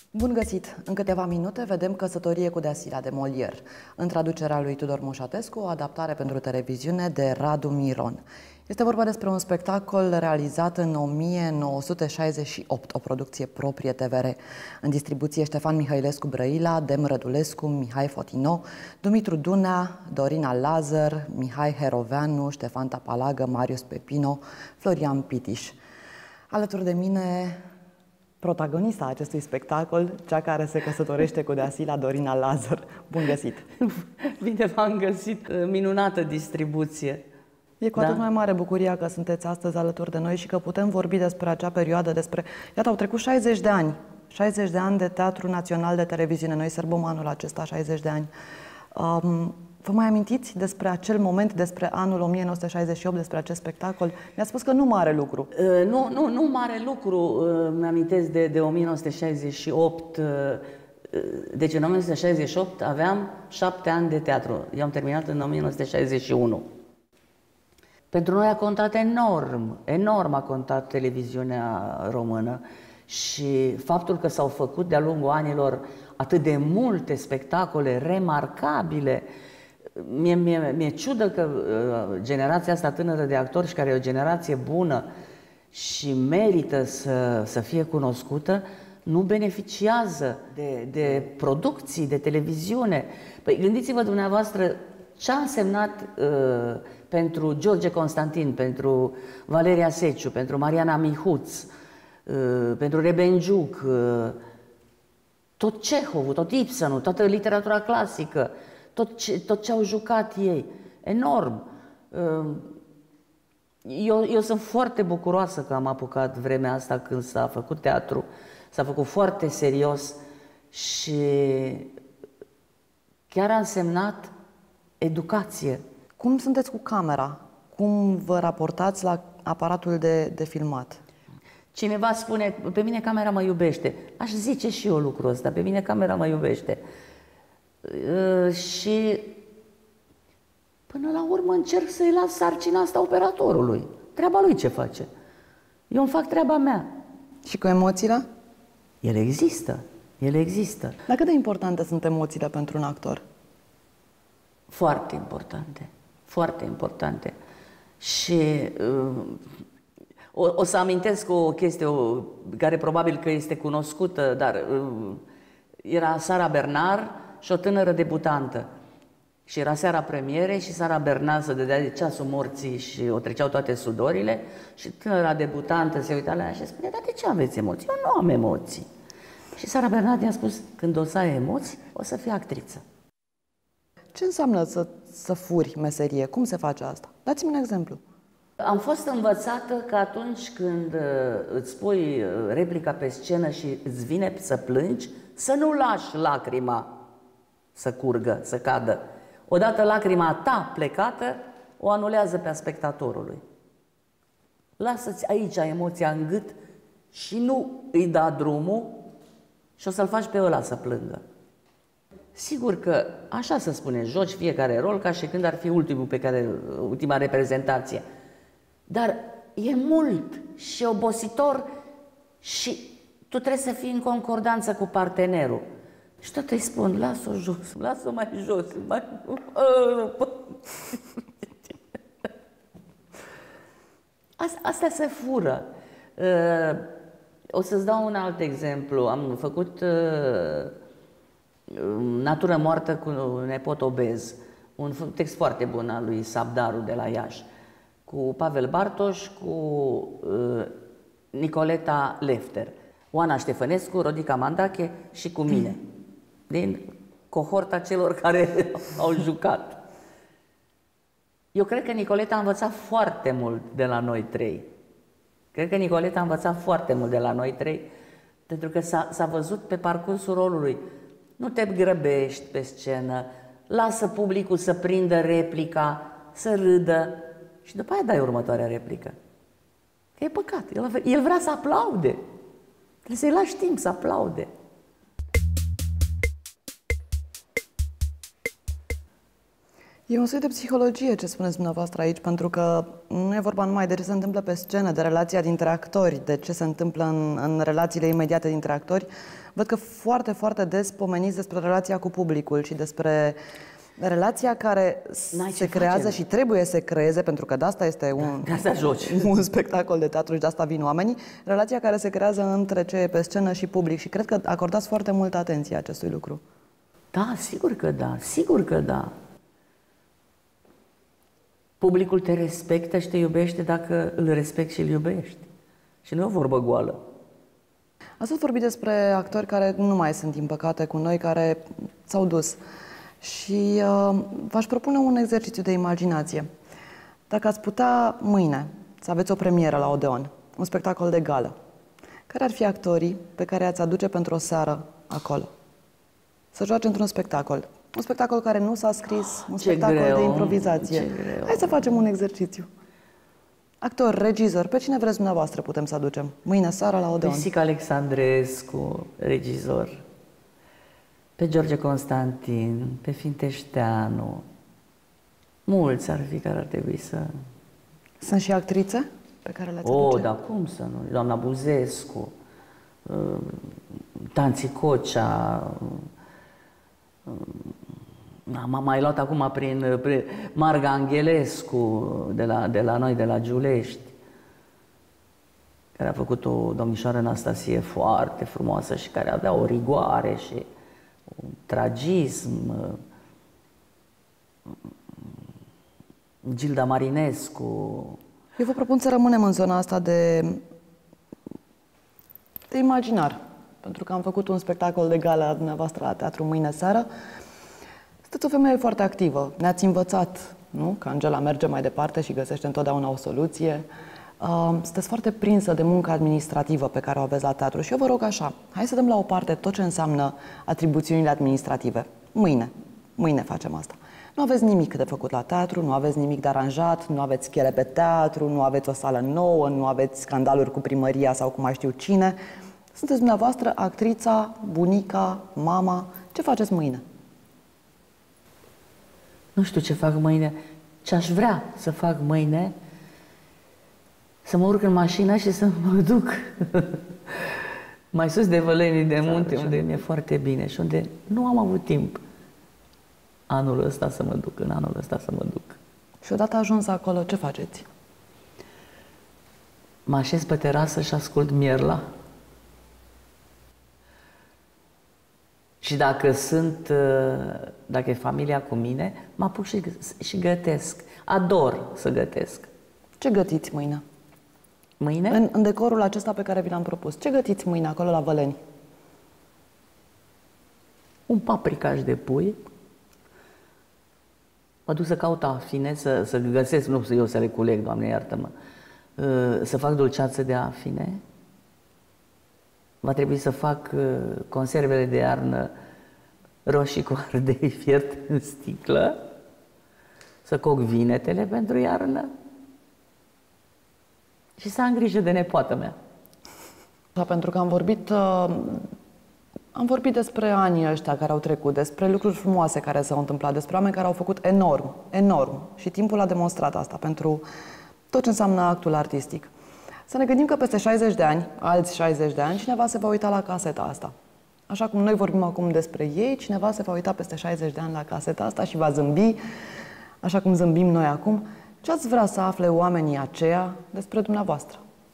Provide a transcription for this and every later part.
Bun găsit! În câteva minute vedem Căsătorie cu Deasilea de Molière, în traducerea lui Tudor Mușatescu, o adaptare pentru televiziune de Radu Miron. Este vorba despre un spectacol realizat în 1968, o producție proprie TVR. În distribuție Ștefan Mihailescu Brăila, Dem Rădulescu, Mihai Fotino, Dumitru Dunea, Dorina Lazar, Mihai Heroveanu, Ștefan Tapalagă, Marius Pepino, Florian Pitiș. Alături de mine, protagonista acestui spectacol, cea care se căsătorește cu Deasilea, Dorina Lazar. Bun găsit! Bine v-am găsit! Minunată distribuție! E cu atât mai mare bucuria că sunteți astăzi alături de noi și că putem vorbi despre acea perioadă, despre... Iată, au trecut 60 de ani. 60 de ani de Teatru Național de Televiziune. Noi sărbăm anul acesta 60 de ani. Vă mai amintiți despre acel moment, despre anul 1968, despre acest spectacol? Mi-a spus că nu mare lucru. Nu mare lucru. Mi-amintesc de 1968. Deci în 1968 aveam 7 ani de teatru. Eu am terminat în 1961. Pentru noi a contat enorm a contat televiziunea română și faptul că s-au făcut de-a lungul anilor atât de multe spectacole remarcabile. Mi-e ciudă că generația asta tânără de actori, și care e o generație bună și merită să fie cunoscută, nu beneficiază de producții, de televiziune. Păi gândiți-vă dumneavoastră ce a însemnat pentru George Constantin, pentru Valeria Seciu, pentru Mariana Mihuț, pentru Rebenjuc, tot Cehovul, tot Ibsenul, toată literatura clasică, tot ce au jucat ei. Enorm! Eu sunt foarte bucuroasă că am apucat vremea asta când s-a făcut teatru. S-a făcut foarte serios și chiar a însemnat educație. Cum sunteți cu camera? Cum vă raportați la aparatul de filmat? Cineva spune, pe mine camera mă iubește. Aș zice și eu lucrul ăsta, pe mine camera mă iubește. Și până la urmă încerc să-i las sarcina asta operatorului. Treaba lui ce face. Eu îmi fac treaba mea. Și cu emoțiile? Ele există. Dar cât de importante sunt emoțiile pentru un actor? Foarte importante. Și o să amintesc o chestie care probabil că este cunoscută, dar era Sara Bernard și o tânără debutantă. Și era seara premierei și Sara Bernard se dădea de ceasul morții și o treceau toate sudorile și tânăra debutantă se uita la ea și spunea, dar de ce aveți emoții? Eu nu am emoții. Și Sara Bernard i-a spus, când o să ai emoții, o să fii actriță. Ce înseamnă să furi meserie? Cum se face asta? Dați-mi un exemplu. Am fost învățată că atunci când îți pui replica pe scenă și îți vine să plângi, să nu lași lacrima să curgă, să cadă. Odată lacrima ta plecată, o anulează pe a spectatorului. Lasă-ți aici emoția în gât și nu îi da drumul și o să-l faci pe ăla să plângă. Sigur că așa se spune, joci fiecare rol ca și când ar fi ultima reprezentație. Dar e mult și obositor și tu trebuie să fii în concordanță cu partenerul. Și tot îi spun, las-o jos, las-o mai jos, mai... Asta se fură. O să-ți dau un alt exemplu. Am făcut Natură moartă cu nepot obez, un text foarte bun al lui Sabdaru de la Iași, cu Pavel Bartoș, cu Nicoleta Lefter, Oana Ștefănescu, Rodica Mandache și cu mine, din cohorta celor care au jucat. Eu cred că Nicoleta a învățat foarte mult de la noi trei. Pentru că s-a văzut pe parcursul rolului. Nu te grăbești pe scenă, lasă publicul să prindă replica, să râdă și după aia dai următoarea replică. Că e păcat, el vrea să aplaude. Trebuie să-i lași timp să aplaude. E un soi de psihologie ce spuneți dumneavoastră aici, pentru că nu e vorba numai de ce se întâmplă pe scenă, de relația dintre actori, de ce se întâmplă în relațiile imediate dintre actori. Văd că foarte, foarte des pomeniți despre relația cu publicul și despre relația care se creează și trebuie să se creeze, pentru că de asta este un spectacol de teatru și de asta vin oamenii, relația care se creează între ce e pe scenă și public. Și cred că acordați foarte multă atenție acestui lucru. Da, sigur că da, sigur că da. Publicul te respectă și te iubește dacă îl respecti și îl iubești. Și nu e o vorbă goală. Ați tot vorbit despre actori care nu mai sunt, din păcate, cu noi, care s-au dus. Și v-aș propune un exercițiu de imaginație. Dacă ați putea mâine să aveți o premieră la Odeon, un spectacol de gală, care ar fi actorii pe care ați aduce pentru o seară acolo? Să joace într-un spectacol. Un spectacol care nu s-a scris, un spectacol de improvizație. Hai să facem un exercițiu. Actor, regizor, pe cine vreți dumneavoastră putem să aducem mâine seara la Odeon? Pe Sica Alexandrescu, regizor. Pe George Constantin, pe Finteșteanu. Mulți ar fi care ar trebui să... Sunt și actrițe pe care le-ați aduce? Dar cum să nu? Doamna Buzescu, Tanții Cocea, m-am mai luat acum prin Marga Angelescu de la noi, de la Giulești, care a făcut o domnișoară Anastasie foarte frumoasă și care avea o rigoare și un tragism. Gilda Marinescu. Eu vă propun să rămânem în zona asta de imaginar, pentru că am făcut un spectacol de gală la dumneavoastră la teatru mâine seară. Sunteți o femeie foarte activă. Ne-ați învățat, nu? Că Angela merge mai departe și găsește întotdeauna o soluție. Sunteți foarte prinsă de munca administrativă pe care o aveți la teatru și eu vă rog așa, hai să dăm la o parte tot ce înseamnă atribuțiunile administrative. Mâine facem asta. Nu aveți nimic de făcut la teatru, nu aveți nimic de aranjat, nu aveți schele pe teatru, nu aveți o sală nouă, nu aveți scandaluri cu primăria sau cu mai știu cine. Sunteți dumneavoastră actrița, bunica, mama. Ce faceți mâine? Nu știu ce fac mâine. Ce aș vrea să fac mâine, să mă urc în mașină și să mă duc mai sus de Vălenii de Munte, unde mi-e foarte bine și unde nu am avut timp anul ăsta să mă duc, în anul ăsta să mă duc. Și odată ajuns acolo, ce faceți? Mă așez pe terasă și ascult mierla. Și dacă e familia cu mine, mă apuc și gătesc. Ador să gătesc. Ce gătiți mâine? Mâine? În decorul acesta pe care vi l-am propus. Ce gătiți mâine acolo la Văleni? Un paprikaș de pui. Mă duc să caut afine, să găsesc, nu eu să le culeg, Doamne iartă-mă, să fac dulceață de afine. Va trebui să fac conservele de iarnă, roșii cu ardei fiert în sticlă, să coc vinetele pentru iarnă și să am grijă de nepoată mea. Da, pentru că am vorbit despre anii ăștia care au trecut, despre lucruri frumoase care s-au întâmplat, despre oameni care au făcut enorm. Și timpul a demonstrat asta pentru tot ce înseamnă actul artistic. Să ne gândim că peste 60 de ani, alți 60 de ani, cineva se va uita la caseta asta. Așa cum noi vorbim acum despre ei, cineva se va uita peste 60 de ani la caseta asta și va zâmbi, așa cum zâmbim noi acum. Ce ați vrea să afle oamenii aceia despre dumneavoastră?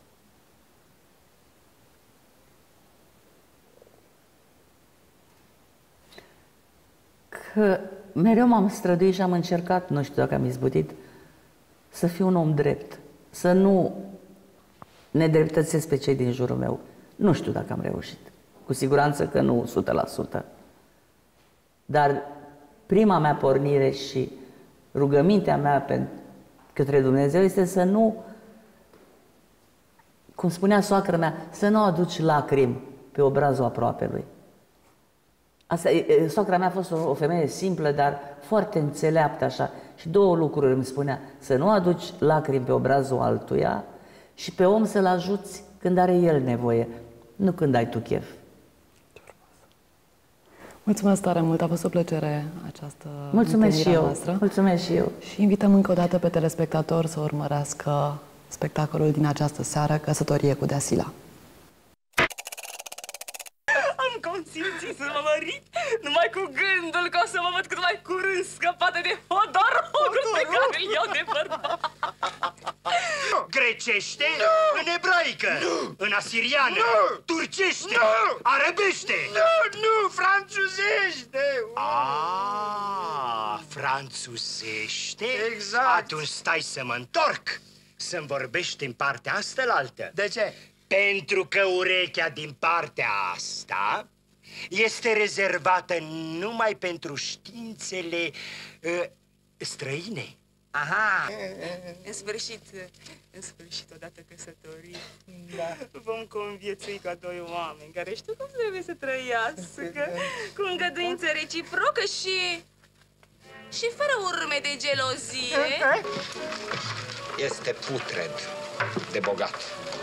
Că mereu m-am străduit și am încercat, nu știu dacă am izbutit, să fiu un om drept, să nu nedreptățesc pe cei din jurul meu. Nu știu dacă am reușit. Cu siguranță că nu 100%. Dar prima mea pornire și rugămintea mea către Dumnezeu este să nu, cum spunea soacră mea, să nu aduci lacrimi pe obrazul aproapelui. Soacra mea a fost o femeie simplă, dar foarte înțeleaptă așa. Și două lucruri îmi spunea: să nu aduci lacrimi pe obrazul altuia și pe om să-l ajuți când are el nevoie, nu când ai tu chef. Mulțumesc tare mult, a fost o plăcere această Mulțumesc și eu. noastră. Mulțumesc și eu. Și invităm încă o dată pe telespectatori să urmărească spectacolul din această seară, Căsătorie cu Dea Sila. Am consimțit să mă mărit numai cu gândul că o să mă văd cât mai curând scăpată de hodorogul pe care îl iau de bărbat. Grecește, în ebraică, în asiriană, turcește, arabește. Nu, franțuzește! Franțuzește? Exact. Atunci stai să mă întorc, să-mi vorbești în partea asta-laltă. De ce? Pentru că urechea din partea asta este rezervată numai pentru științele străine. Aha! În sfârșit, odată căsătorii, vom conviețui ca doi oameni care știu cum trebuie să trăiască, cu îngăduință reciprocă și fără urme de gelozie. Este putred de bogat.